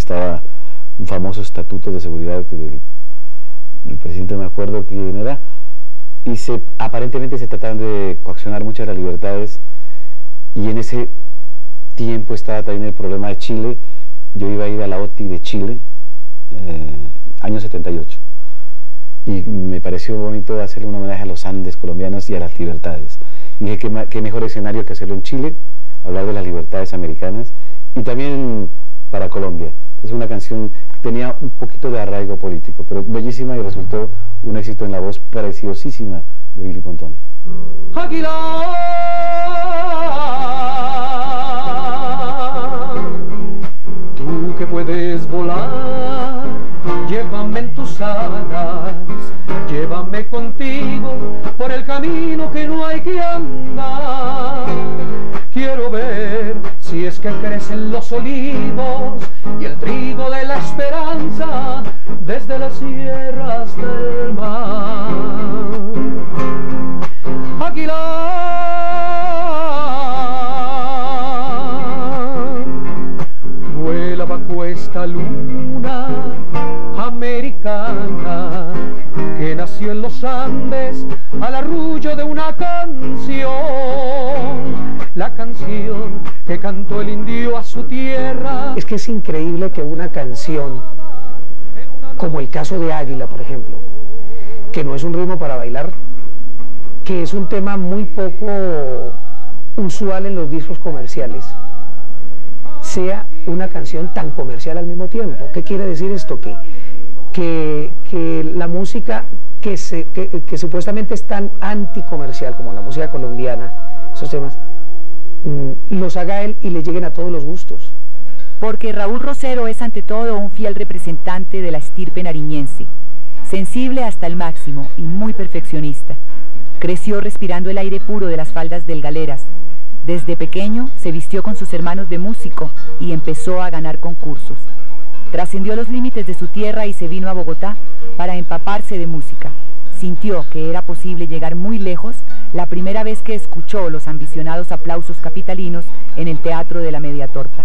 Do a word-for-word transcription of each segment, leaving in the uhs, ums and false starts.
estaba un famoso estatuto de seguridad del, del presidente, no me acuerdo quién era, y se, aparentemente se trataban de coaccionar muchas las libertades, y en ese tiempo estaba también el problema de Chile. Yo iba a ir a la O T I de Chile, eh, año setenta y ocho, y me pareció bonito hacerle un homenaje a los Andes colombianos y a las libertades. Y dije, ¿qué, qué mejor escenario que hacerlo en Chile, hablar de las libertades americanas, y también para Colombia. Es una canción que tenía un poquito de arraigo político, pero bellísima, y resultó un éxito en la voz preciosísima de Billy Pontone. Águila, tú que puedes volar, llévame en tus alas, llévame contigo por el camino que no hay que andar. Quiero ver si es que crecen los olivos y el trigo de la esperanza desde las sierras del mar. Águila, vuela bajo esta luna americana que nació en los Andes al arrullo de una canción, la canción que cantó el indio a su tierra. Es que es increíble que una canción, como el caso de Águila, por ejemplo, que no es un ritmo para bailar, que es un tema muy poco usual en los discos comerciales, sea una canción tan comercial al mismo tiempo. ¿Qué quiere decir esto? Que, que, que la música que, se, que, que supuestamente es tan anticomercial como la música colombiana, esos temas, mmm, los haga él y le lleguen a todos los gustos. Porque Raúl Rosero es ante todo un fiel representante de la estirpe nariñense, sensible hasta el máximo y muy perfeccionista. Creció respirando el aire puro de las faldas del Galeras. Desde pequeño se vistió con sus hermanos de músico y empezó a ganar concursos. Trascendió los límites de su tierra y se vino a Bogotá para empaparse de música. Sintió que era posible llegar muy lejos la primera vez que escuchó los ambicionados aplausos capitalinos en el Teatro de la Media Torta.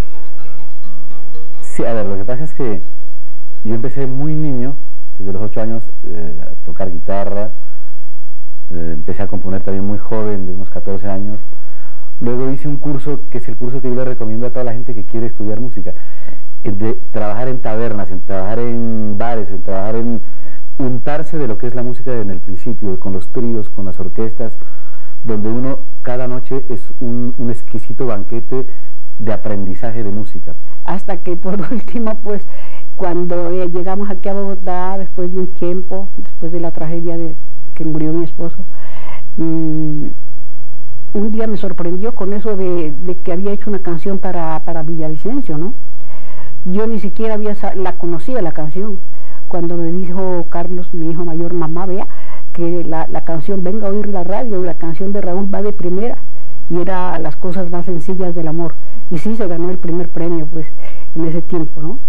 Sí, a ver, lo que pasa es que yo empecé muy niño, desde los ocho años, eh, a tocar guitarra. Eh, empecé a componer también muy joven, de unos catorce años. Luego hice un curso, que es el curso que yo le recomiendo a toda la gente que quiere estudiar música, de trabajar en tabernas, en trabajar en bares, en trabajar en untarse de lo que es la música en el principio, con los tríos, con las orquestas, donde uno cada noche es un, un exquisito banquete de aprendizaje de música. Hasta que por último, pues, cuando eh, llegamos aquí a Bogotá, después de un tiempo, después de la tragedia de que murió mi esposo, mmm, un día me sorprendió con eso de, de que había hecho una canción para, para Villavicencio, ¿no? Yo ni siquiera había, la conocía la canción. Cuando me dijo Carlos, mi hijo mayor, mamá, vea, que la, la canción, venga a oír la radio, la canción de Raúl va de primera, y era Las cosas más sencillas del amor. Y sí, se ganó el primer premio, pues, en ese tiempo, ¿no?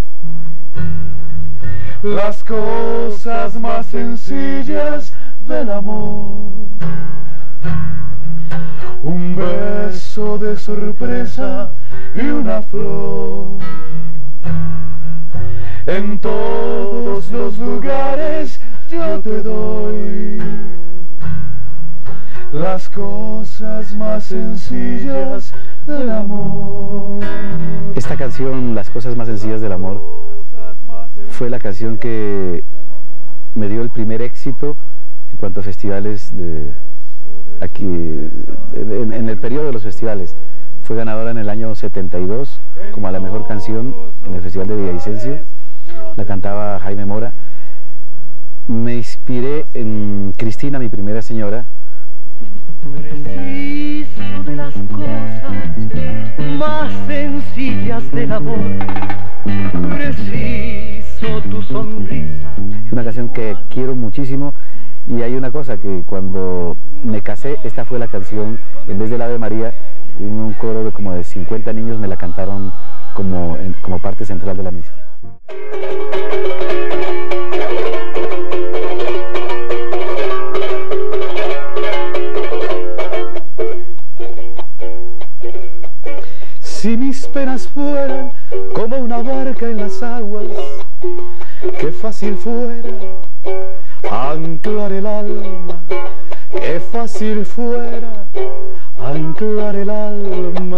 Las cosas más sencillas del amor, un beso de sorpresa y una flor, en todos los lugares yo te doy las cosas más sencillas del amor. Esta canción, Las cosas más sencillas del amor, fue la canción que me dio el primer éxito en cuanto a festivales de aquí, en, en el periodo de los festivales. Fue ganadora en el año setenta y dos como a la mejor canción en el Festival de Villavicencio. La cantaba Jaime Mora. Me inspiré en Cristina, mi primera señora. Preciso de las cosas más sencillas del amor, preciso tu sonrisa. Es una canción que quiero muchísimo, y hay una cosa, que cuando me casé, esta fue la canción, en vez del Ave María, un coro de como de cincuenta niños me la cantaron como, en, como parte central de la misa. Si mis penas fueran como una barca en las aguas, qué fácil fuera anclar el alma, qué fácil fuera anclar el alma.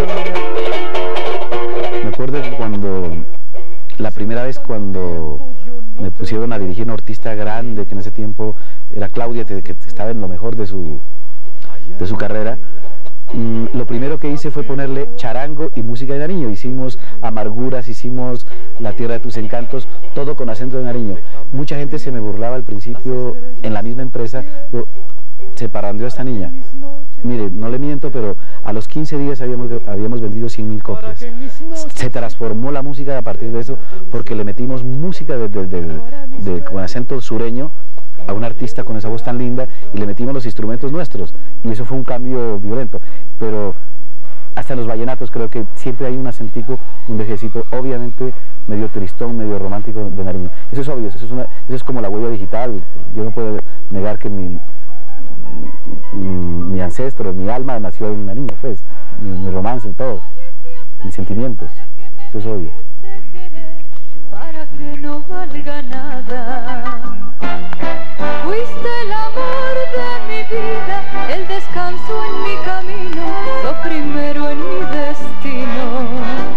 Me acuerdo que cuando, la primera vez cuando me pusieron a dirigir una orquesta grande, que en ese tiempo era Claudia, que, que estaba en lo mejor de su, de su carrera, mmm, lo primero que hice fue ponerle charango y música de Nariño. Hicimos Amarguras, hicimos La Tierra de Tus Encantos, todo con acento de Nariño. Mucha gente se me burlaba al principio en la misma empresa, pero se parrandeó a esta niña. Mire, no le miento, pero a los quince días habíamos, habíamos vendido cien mil copias. Se transformó la música a partir de eso, porque le metimos música de, de, de, de, de, con acento sureño a un artista con esa voz tan linda, y le metimos los instrumentos nuestros, y eso fue un cambio violento. Pero hasta en los vallenatos creo que siempre hay un acentico, un vejecito, obviamente medio tristón, medio romántico de Nariño. Eso es obvio, eso es, una, eso es como la huella digital. Yo no puedo negar que mi, mi, mi ancestro, mi alma nació en Nariño, pues, mi, mi romance, en todo, mis sentimientos, eso es obvio. Para que no valga nada, fuiste el amor de mi vida, el descanso en mi camino, lo primero en mi destino,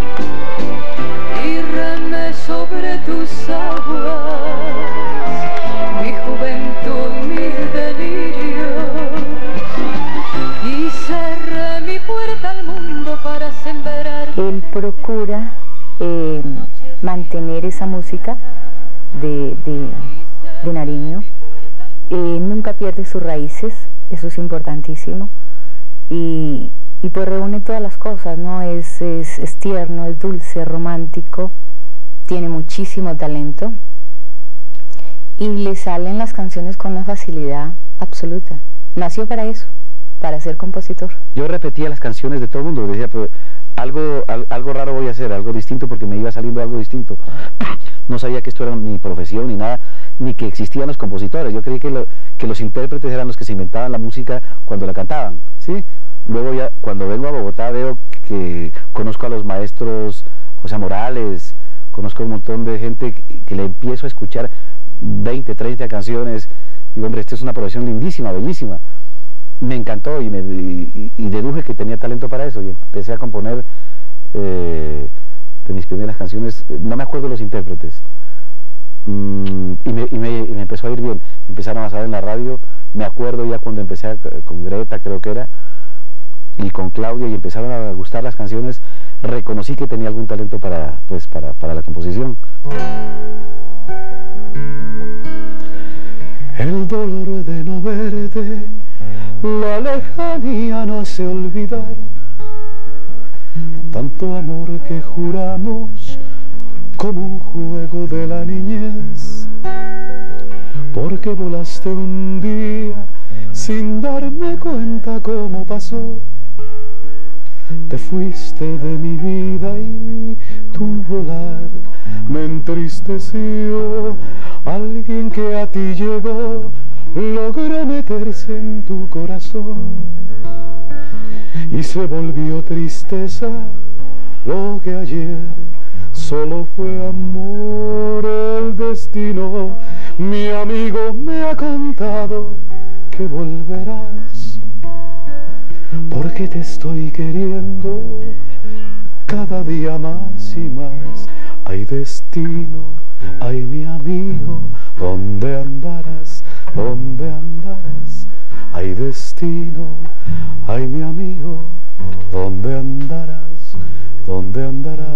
y remé sobre tus aguas mi juventud, mis delirios, y cerré mi puerta al mundo para sembrar. Él procura eh, mantener esa música de, de, de Nariño, eh, nunca pierde sus raíces, eso es importantísimo, y, y pues reúne todas las cosas, ¿no? Es, es, es tierno, es dulce, romántico, tiene muchísimo talento, y le salen las canciones con una facilidad absoluta. Nació para eso, para ser compositor. Yo repetía las canciones de todo el mundo, decía, pero algo, al, algo raro voy a hacer, algo distinto, porque me iba saliendo algo distinto. No sabía que esto era ni profesión ni nada, ni que existían los compositores. Yo creí que, lo, que los intérpretes eran los que se inventaban la música cuando la cantaban, ¿sí? Luego ya, cuando vengo a Bogotá, veo que conozco a los maestros José Morales, conozco a un montón de gente que, que le empiezo a escuchar veinte, treinta canciones. Digo, hombre, esta es una profesión lindísima, bellísima. Me encantó y, me, y, y deduje que tenía talento para eso, y empecé a componer eh, de mis primeras canciones. No me acuerdo los intérpretes, mm, y, me, y, me, y me empezó a ir bien. Empezaron a salir en la radio. Me acuerdo ya cuando empecé a, con Greta, creo que era, y con Claudia, y empezaron a gustar las canciones. Reconocí que tenía algún talento para, pues, para, para la composición. El dolor de no verte, la lejanía no hace olvidar tanto amor que juramos como un juego de la niñez. Porque volaste un día sin darme cuenta cómo pasó. Te fuiste de mi vida y tu volar me entristeció. Alguien que a ti llegó logró meterse en tu corazón y se volvió tristeza lo que ayer solo fue amor. El destino, mi amigo, me ha contado que volverás, porque te estoy queriendo cada día más y más. Hay destino, ay mi amigo, ¿dónde andarás? ¿Dónde andarás? Hay destino, ay mi amigo, ¿dónde andarás? ¿Dónde andarás?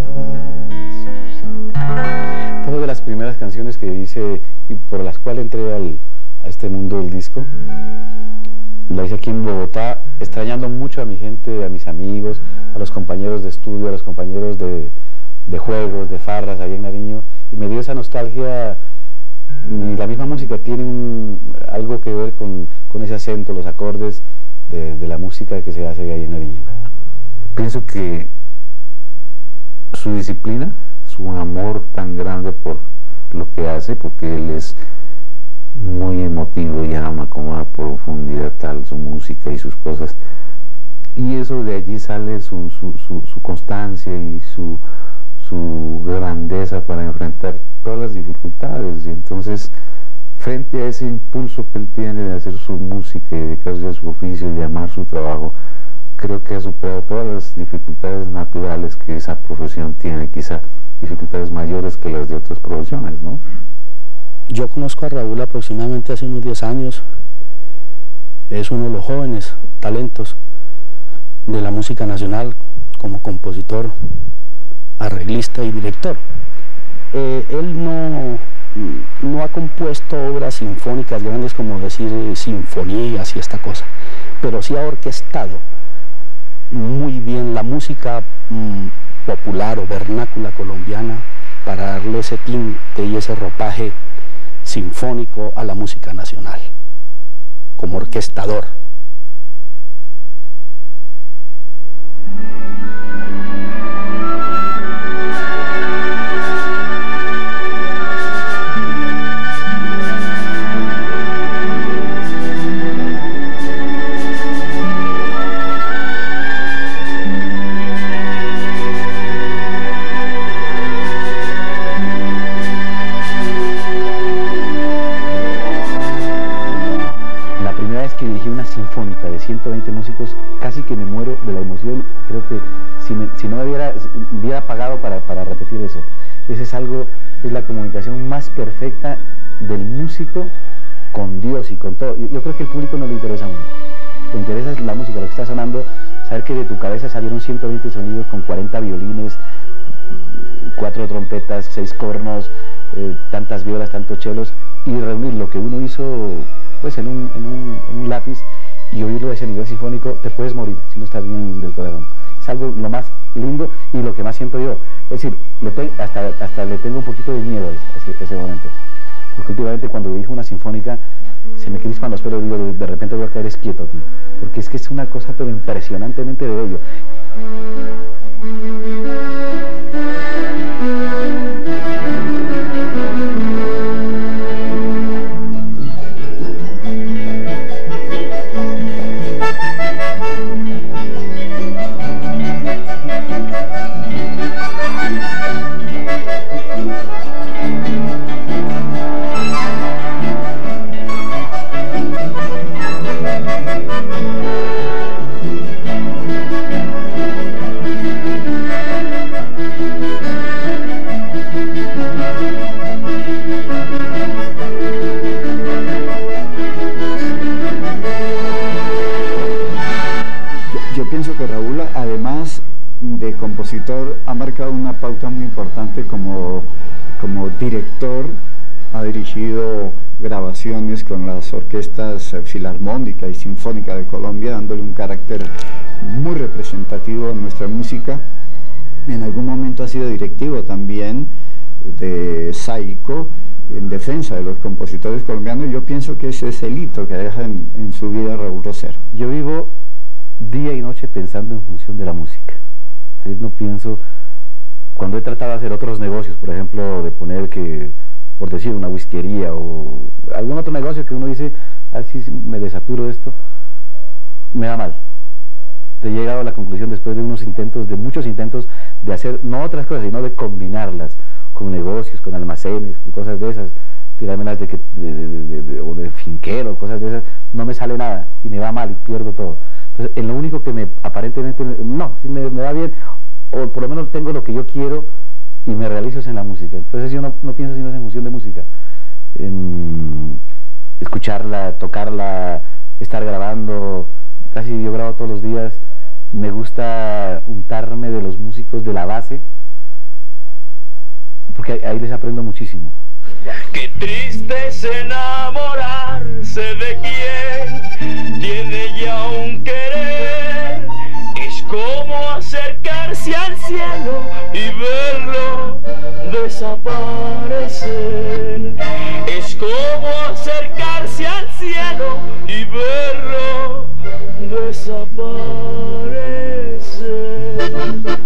Esta fue de las primeras canciones que hice y por las cuales entré al, a este mundo del disco. La hice aquí en Bogotá, extrañando mucho a mi gente, a mis amigos, a los compañeros de estudio, a los compañeros de, de juegos, de farras allá en Nariño, y me dio esa nostalgia. Y la misma música tiene un, algo que ver con, con ese acento, los acordes de, de la música que se hace ahí en Nariño. Pienso que su disciplina, su amor tan grande por lo que hace, porque él es muy emotivo y ama con una profundidad tal su música y sus cosas, y eso de allí sale su, su, su, su constancia y su, su grandeza para enfrentar todas las dificultades. Y entonces, frente a ese impulso que él tiene de hacer su música y dedicarse a su oficio y amar su trabajo, creo que ha superado todas las dificultades naturales que esa profesión tiene, quizá dificultades mayores que las de otras profesiones, ¿no? Yo conozco a Raúl aproximadamente hace unos diez años. Es uno de los jóvenes talentos de la música nacional como compositor, arreglista y director. Eh, él no, no ha compuesto obras sinfónicas grandes como decir eh, sinfonías y esta cosa, pero sí ha orquestado muy bien la música mmm, popular o vernácula colombiana para darle ese tinte y ese ropaje sinfónico a la música nacional, como orquestador. Sinfónica de ciento veinte músicos, casi que me muero de la emoción. Creo que si, me, si no me hubiera, hubiera pagado para, para repetir eso. Ese es algo, es la comunicación más perfecta del músico con Dios y con todo. Yo, yo creo que el público no le interesa a uno, le interesa la música, lo que está sonando, saber que de tu cabeza salieron ciento veinte sonidos con cuarenta violines, cuatro trompetas, seis cornos, eh, tantas violas, tantos chelos, y reunir lo que uno hizo pues en un, en un, en un lápiz y oírlo a ese nivel sinfónico. Te puedes morir si no estás bien del corazón. Es algo lo más lindo y lo que más siento yo. Es decir, le te, hasta, hasta le tengo un poquito de miedo a ese, ese momento. Porque últimamente cuando dirijo una sinfónica se me crispan los pelos y digo, de, de repente voy a caer quieto aquí. Porque es que es una cosa pero impresionantemente de bello. De compositor, ha marcado una pauta muy importante como, como director. Ha dirigido grabaciones con las orquestas filarmónica y sinfónica de Colombia, dándole un carácter muy representativo a nuestra música. En algún momento ha sido directivo también de Saico en defensa de los compositores colombianos. Yo pienso que ese es el hito que deja en, en su vida Raúl Rosero. Yo vivo día y noche pensando en función de la música. Entonces no pienso, cuando he tratado de hacer otros negocios, por ejemplo, de poner que, por decir, una whiskería o algún otro negocio que uno dice, así ah, me desaturo de esto, me va mal. He llegado a la conclusión después de unos intentos, de muchos intentos de hacer, no otras cosas, sino de combinarlas con negocios, con almacenes, con cosas de esas, tirármelas de, que, de, de, de, de, o de finquero, cosas de esas, no me sale nada y me va mal y pierdo todo. Entonces, en lo único que me aparentemente, no, si me, me va bien, o por lo menos tengo lo que yo quiero y me realizo es en la música. Entonces yo no, no pienso sino en función de música. En escucharla, tocarla, estar grabando, casi yo grabo todos los días. Me gusta untarme de los músicos de la base, porque ahí les aprendo muchísimo. Qué triste es enamorarse de quien tiene ya un querer. Es como acercarse al cielo y verlo desaparecer. Es como acercarse al cielo y verlo desaparecer.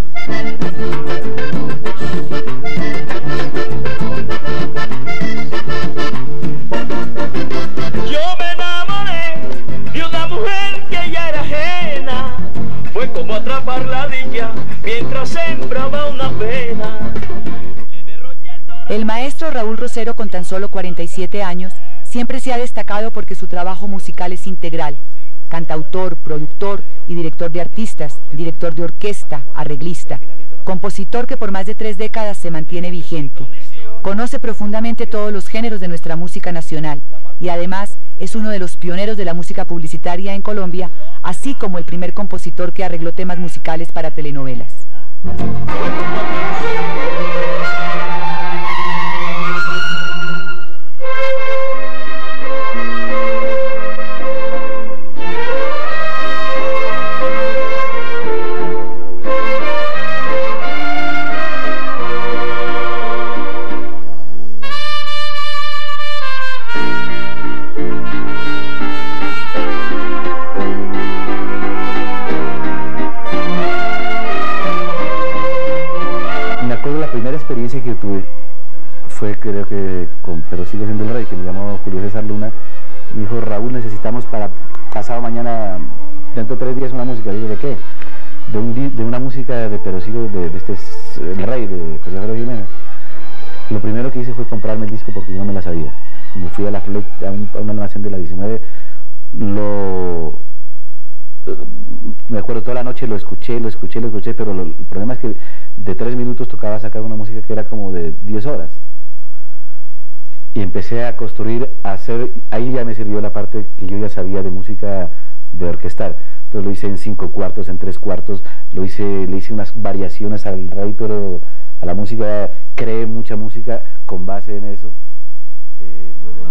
Yo me enamoré de una mujer que ya era ajena. Fue como atrapar la dicha mientras sembraba una pena. El maestro Raúl Rosero, con tan solo cuarenta y siete años, siempre se ha destacado porque su trabajo musical es integral. Cantautor, productor y director de artistas, director de orquesta, arreglista, compositor que por más de tres décadas se mantiene vigente. Conoce profundamente todos los géneros de nuestra música nacional y además es uno de los pioneros de la música publicitaria en Colombia, así como el primer compositor que arregló temas musicales para telenovelas. Experiencia que tuve fue, creo que con Pero sigo siendo el rey, que me llamó Julio César Luna, me dijo: Raúl, necesitamos para pasado mañana, dentro de tres días, una música. Digo: ¿de qué? De, un, de una música de Pero sigo, de, de este El Rey, de José Alfredo Jiménez. Lo primero que hice fue comprarme el disco porque yo no me la sabía. Me fui a la Fleck, a un, a un almacén de la diecinueve, lo... me acuerdo toda la noche, lo escuché, lo escuché, lo escuché, pero lo, el problema es que de tres minutos tocaba sacar una música que era como de diez horas. Y empecé a construir, a hacer, ahí ya me sirvió la parte que yo ya sabía de música de orquestar. Entonces lo hice en cinco cuartos, en tres cuartos, lo hice, le hice unas variaciones al rey, pero a la música, creé mucha música con base en eso. Eh,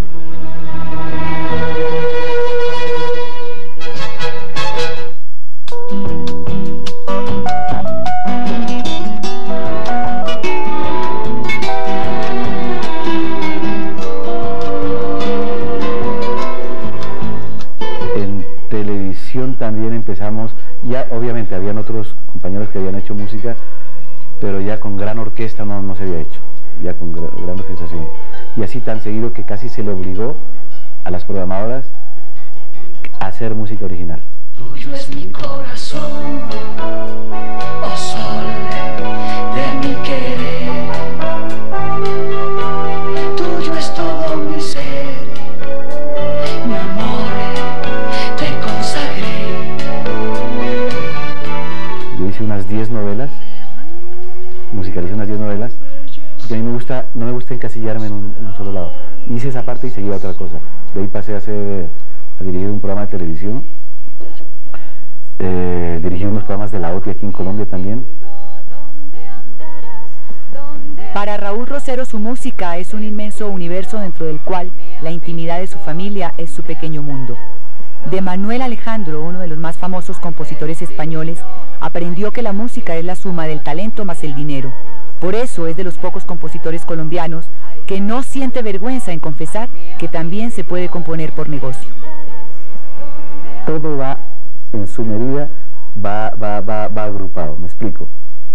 también empezamos, ya obviamente habían otros compañeros que habían hecho música, pero ya con gran orquesta no, no se había hecho, ya con gran, gran orquestación, y así tan seguido que casi se le obligó a las programadoras a hacer música original. Tuyo es mi corazón, oh sol de mi querer, tuyo es todo mi ser, mi amor, te consagré. Yo hice unas diez novelas, musicalicé unas diez novelas, porque a mí me gusta, no me gusta encasillarme en un, en un solo lado. Hice esa parte y seguía otra cosa. De ahí pasé a, hacer, a dirigir un programa de televisión, eh, dirigí unos programas de la O T I aquí en Colombia también. Para Raúl Rosero, su música es un inmenso universo dentro del cual la intimidad de su familia es su pequeño mundo. De Manuel Alejandro, uno de los más famosos compositores españoles, aprendió que la música es la suma del talento más el dinero. Por eso es de los pocos compositores colombianos que no siente vergüenza en confesar que también se puede componer por negocio. Todo va en su medida, va, va, va, va agrupado, me explico.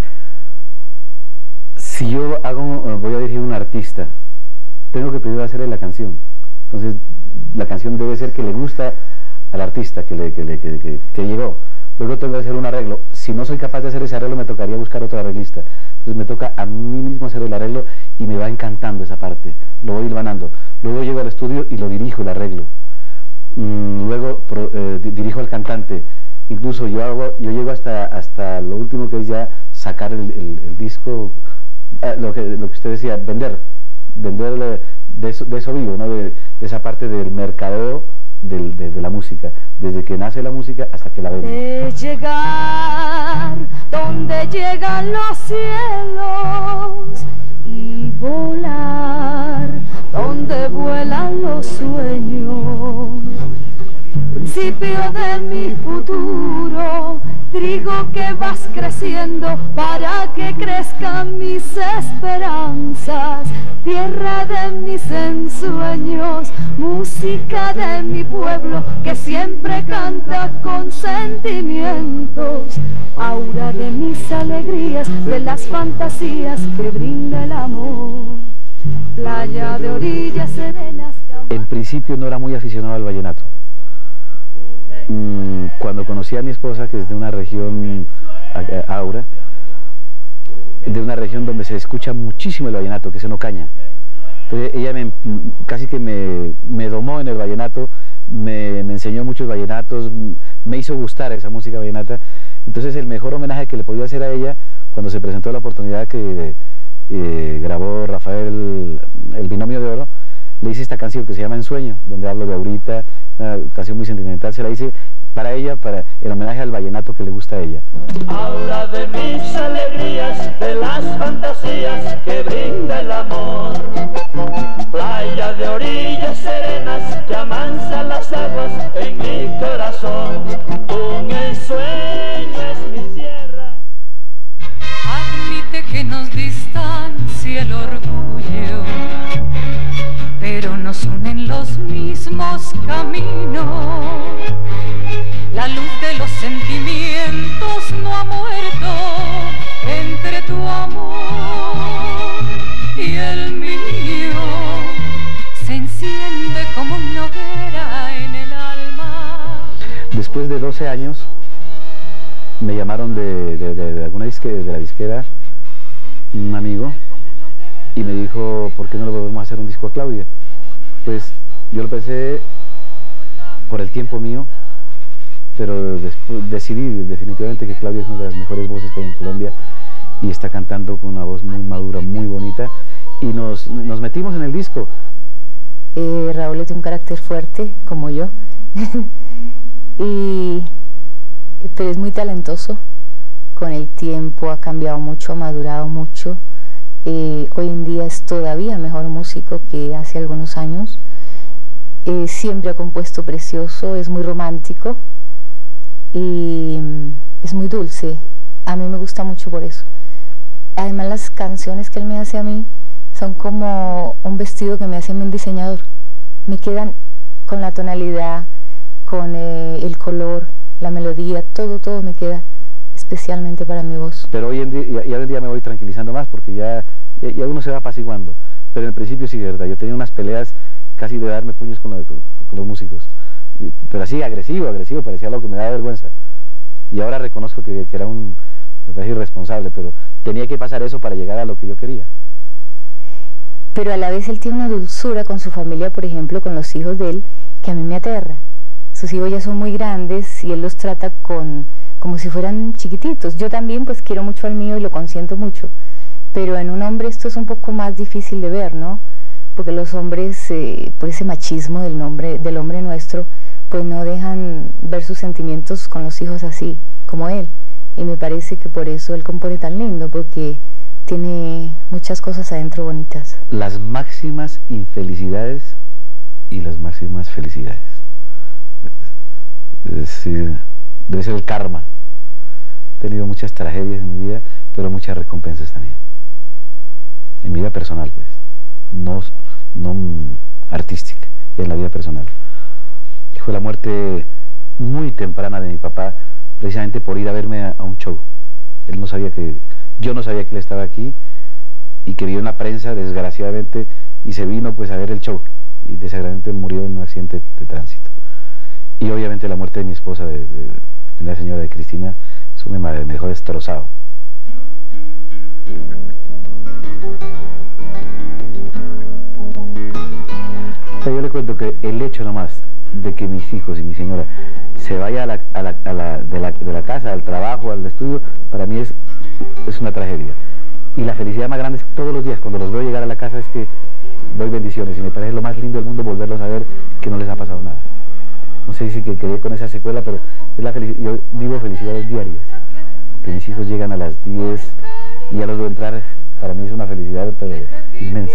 Si yo hago, voy a dirigir a un artista, tengo que primero hacerle la canción. Entonces la canción debe ser que le gusta al artista que, le, que, le, que, que, que llegó. Luego tengo que hacer un arreglo. Si no soy capaz de hacer ese arreglo, me tocaría buscar otro arreglista. Entonces me toca a mí mismo hacer el arreglo y me va encantando esa parte. Lo voy hilvanando. Luego llego al estudio y lo dirijo, el arreglo. Mm, luego pro, eh, dirijo al cantante. Incluso yo hago, yo llego hasta, hasta lo último, que es ya sacar el, el, el disco, eh, lo, que, lo que usted decía, vender. Vender de eso, de eso vivo, ¿no? de, de esa parte del mercadeo del, de, de la música, desde que nace la música hasta que la vemos. De llegar donde llegan los cielos y volar donde vuelan los sueños, principio de mi futuro, trigo que vas creciendo para que crezcan mis esperanzas, tierra de mis ensueños, música de mi pueblo que siempre canta con sentimientos, aura de mis alegrías, de las fantasías que brinda el amor, playa de orillas serenas. En principio no era muy aficionado al vallenato. Cuando conocí a mi esposa, que es de una región, Aura, de una región donde se escucha muchísimo el vallenato, que es en Ocaña, Entonces ella me, casi que me, me domó en el vallenato, me, me enseñó muchos vallenatos, me hizo gustar esa música vallenata. Entonces el mejor homenaje que le podía hacer a ella, cuando se presentó la oportunidad que eh, grabó Rafael El Binomio de Oro, le hice esta canción que se llama Ensueño, donde hablo de Aurita, una canción muy sentimental. Se la hice para ella, para el homenaje al vallenato que le gusta a ella. Habla de mis alegrías, de las fantasías que brinda el amor. Playa de orillas serenas que amansan las aguas en mi corazón. Un ensueño es mi sierra. Admite que nos distancia el orgullo, pero nos unen los mismos caminos. La luz de los sentimientos no ha muerto entre tu amor y el mío. Se enciende como una hoguera en el alma. Después de doce años me llamaron de, de, de, de alguna disque, de la disquera, un amigo, y me dijo, ¿por qué no le volvemos a hacer un disco a Claudia? Pues yo lo pensé por el tiempo mío, pero después decidí definitivamente que Claudia es una de las mejores voces que hay en Colombia y está cantando con una voz muy madura, muy bonita, y nos, nos metimos en el disco. Eh, Raúl es de un carácter fuerte, como yo, y, pero es muy talentoso. Con el tiempo ha cambiado mucho, ha madurado mucho. Eh, hoy en día es todavía mejor músico que hace algunos años. Eh, siempre ha compuesto precioso, es muy romántico y es muy dulce. A mí me gusta mucho por eso. Además, las canciones que él me hace a mí son como un vestido que me hace a mí un diseñador. Me quedan con la tonalidad, con eh, el color, la melodía, todo, todo me queda especialmente para mi voz. Pero hoy en día, ya, ya hoy en día me voy tranquilizando más porque ya, ya, ya uno se va apaciguando. Pero en el principio sí, de verdad, yo tenía unas peleas casi de darme puños con, la, con, con los músicos. Pero así, agresivo, agresivo, parecía algo que me daba vergüenza. Y ahora reconozco que, que era un, me parece irresponsable, pero tenía que pasar eso para llegar a lo que yo quería. Pero a la vez él tiene una dulzura con su familia, por ejemplo, con los hijos de él, que a mí me aterra. Sus hijos ya son muy grandes y él los trata con, como si fueran chiquititos. Yo también pues quiero mucho al mío y lo consiento mucho, pero en un hombre esto es un poco más difícil de ver, ¿no? Porque los hombres, eh, por ese machismo del, nombre, del hombre nuestro, pues no dejan ver sus sentimientos con los hijos así, como él. Y me parece que por eso él compone tan lindo, porque tiene muchas cosas adentro bonitas. Las máximas infelicidades y las máximas felicidades. Es decir, debe ser el karma. He tenido muchas tragedias en mi vida, pero muchas recompensas también. En mi vida personal, pues. No, no artística, y en la vida personal. Fue la muerte muy temprana de mi papá, precisamente por ir a verme a, a un show. Él no sabía que, yo no sabía que él estaba aquí y que vio en la prensa, desgraciadamente, y se vino pues a ver el show y desgraciadamente murió en un accidente de, de tránsito. Y obviamente la muerte de mi esposa, de, de, de la señora de Cristina, eso me, me dejó destrozado. O sea, yo le cuento que el hecho nomás de que mis hijos y mi señora se vaya a la, a la, a la, de, la, de la casa, al trabajo, al estudio, para mí es, es una tragedia. Y la felicidad más grande es que todos los días, cuando los veo llegar a la casa, es que doy bendiciones y me parece lo más lindo del mundo volverlos a ver que no les ha pasado nada. No sé si que quedé con esa secuela, pero es la felicidad. Yo vivo felicidades diarias. Que mis hijos llegan a las diez y ya los veo entrar, para mí es una felicidad pero inmensa.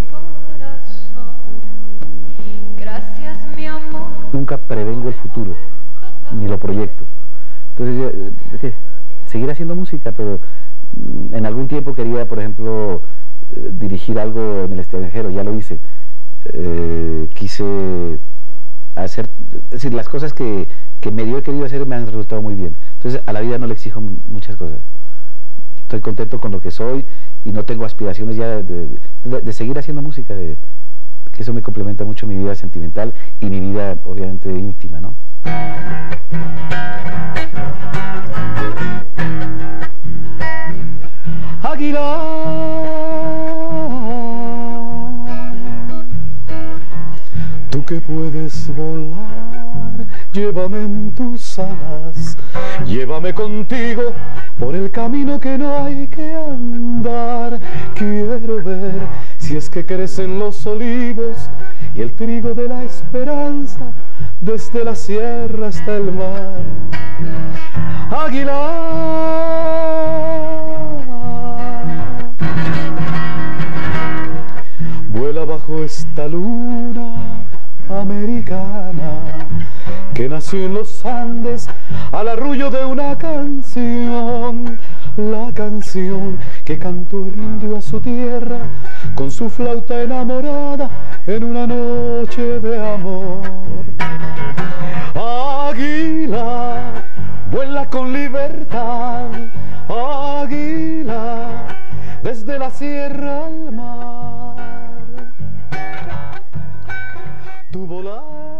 Nunca prevengo el futuro, ni lo proyecto. Entonces, ¿qué? Seguir haciendo música, pero en algún tiempo quería, por ejemplo, dirigir algo en el extranjero, ya lo hice. Eh, quise hacer, es decir, las cosas que, que medio he querido hacer me han resultado muy bien. Entonces, a la vida no le exijo muchas cosas. Estoy contento con lo que soy y no tengo aspiraciones ya de, de, de, de seguir haciendo música, de, que eso me complementa mucho mi vida sentimental y mi vida, obviamente, íntima, ¿no? Águila, que puedes volar, llévame en tus alas, llévame contigo por el camino que no hay que andar. Quiero ver si es que crecen los olivos y el trigo de la esperanza desde la sierra hasta el mar. Águila, vuela bajo esta luna americana que nació en los Andes al arrullo de una canción, la canción que cantó el indio a su tierra con su flauta enamorada en una noche de amor. Águila, vuela con libertad, águila, desde la sierra al mar. Tu volar